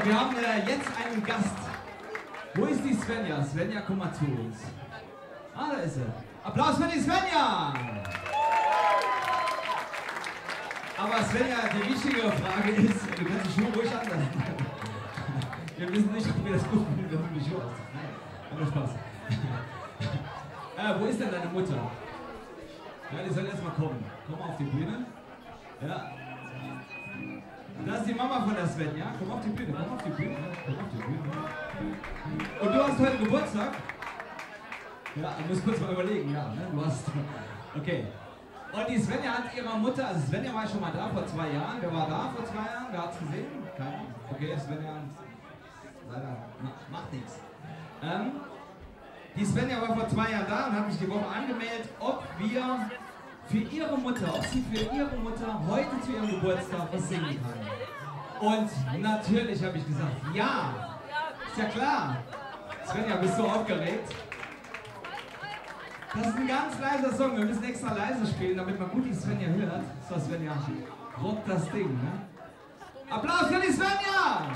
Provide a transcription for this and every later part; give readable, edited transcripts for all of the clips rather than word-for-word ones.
wir haben jetzt einen Gast. Wo ist die Svenja? Svenja, komm mal zu uns. Ah, da ist sie. Applaus für die Svenja! Aber Svenja, die wichtige Frage ist, du kannst die Schuhe ruhig anlassen. Wir wissen nicht, ob wir das gut finden, wenn du die Schuhe hast. Nein, aber Spaß. Wo ist denn deine Mutter? Ja, die soll erstmal kommen. Komm auf die Bühne. Ja. Das ist die Mama von der Svenja. Komm auf die Bühne, komm auf die Bühne. Komm auf die Bühne. Und du hast heute Geburtstag? Ja, du musst kurz mal überlegen, ja, ne? Du hast. Okay. Und die Svenja hat ihrer Mutter, also Svenja war schon mal da vor 2 Jahren. Wer war da vor 2 Jahren? Wer hat's gesehen? Keiner? Okay, Svenja. Leider macht nichts. Die Svenja war vor 2 Jahren da und hat mich die Woche angemeldet, ob wir für ihre Mutter, ob sie für ihre Mutter heute zu ihrem Geburtstag was singen kann. Und natürlich habe ich gesagt, ja, ist ja klar. Svenja, bist du aufgeregt? Das ist ein ganz leiser Song, wir müssen extra leise spielen, damit man gut die Svenja hört. So, Svenja, rockt das Ding, ne? Applaus für die Svenja!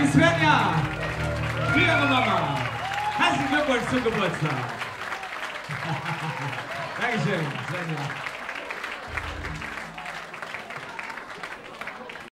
Svenja, frühere Mama, herzlichen Glückwunsch zum Geburtstag. Dankeschön, Svenja.